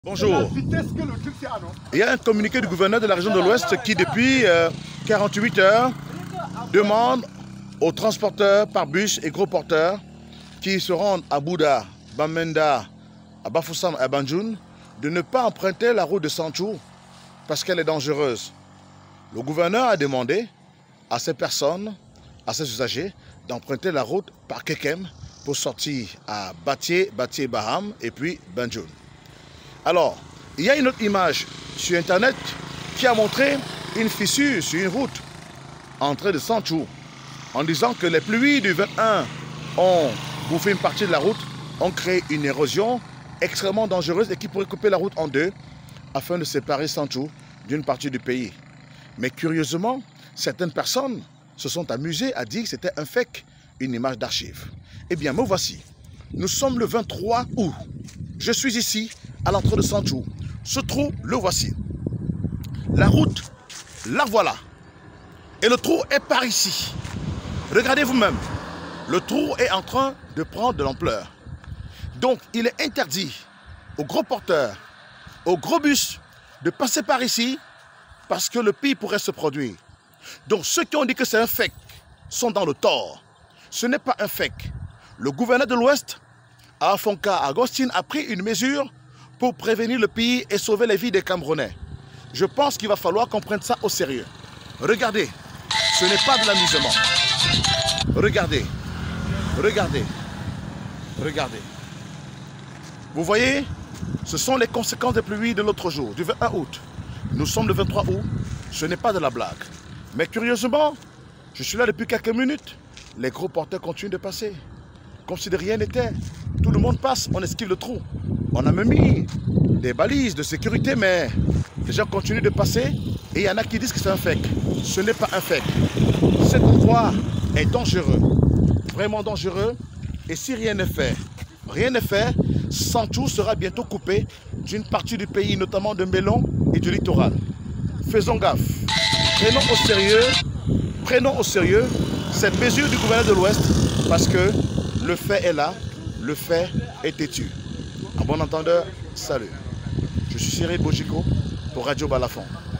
Bonjour. Il y a un communiqué du gouverneur de la région de l'Ouest qui, depuis 48 heures, demande aux transporteurs par bus et gros porteurs qui se rendent à Bouda, Bamenda, à Bafoussam et à Banjul de ne pas emprunter la route de Santhiou parce qu'elle est dangereuse. Le gouverneur a demandé à ces personnes, à ces usagers, d'emprunter la route par Kekem pour sortir à Batié, Baham et puis Banjul. Alors, il y a une autre image sur Internet qui a montré une fissure sur une route entrée de Santhiou en disant que les pluies du 21 ont bouffé une partie de la route, ont créé une érosion extrêmement dangereuse et qui pourrait couper la route en deux afin de séparer Santhiou d'une partie du pays. Mais curieusement, certaines personnes se sont amusées à dire que c'était un fake, une image d'archive. Eh bien, me voici. Nous sommes le 23 août. Je suis ici à l'entrée de Santhiou. Ce trou, le voici. La route, la voilà. Et le trou est par ici. Regardez vous-même. Le trou est en train de prendre de l'ampleur. Donc, il est interdit aux gros porteurs, aux gros bus, de passer par ici parce que le pire pourrait se produire. Donc, ceux qui ont dit que c'est un fake sont dans le tort. Ce n'est pas un fake. Le gouverneur de l'Ouest, Afonka Agostine, a pris une mesure pour prévenir le pays et sauver les vies des Camerounais. Je pense qu'il va falloir qu'on prenne ça au sérieux. Regardez, ce n'est pas de l'amusement. Regardez, regardez, regardez. Vous voyez, ce sont les conséquences des pluies de l'autre jour, du 21 août. Nous sommes le 23 août, ce n'est pas de la blague. Mais curieusement, je suis là depuis quelques minutes. Les gros porteurs continuent de passer, comme si de rien n'était. Tout le monde passe, on esquive le trou. On a même mis des balises de sécurité, mais les gens continuent de passer et il y en a qui disent que c'est un fake. Ce n'est pas un fake. Cet endroit est dangereux, vraiment dangereux. Et si rien n'est fait, Santhiou sera bientôt coupé d'une partie du pays, notamment de Mélon et du littoral. Faisons gaffe. Prenons au sérieux cette mesure du gouverneur de l'Ouest parce que le fait est là, le fait est têtu. À bon entendeur, salut. Je suis Cyril Bojiko pour Radio Balafon.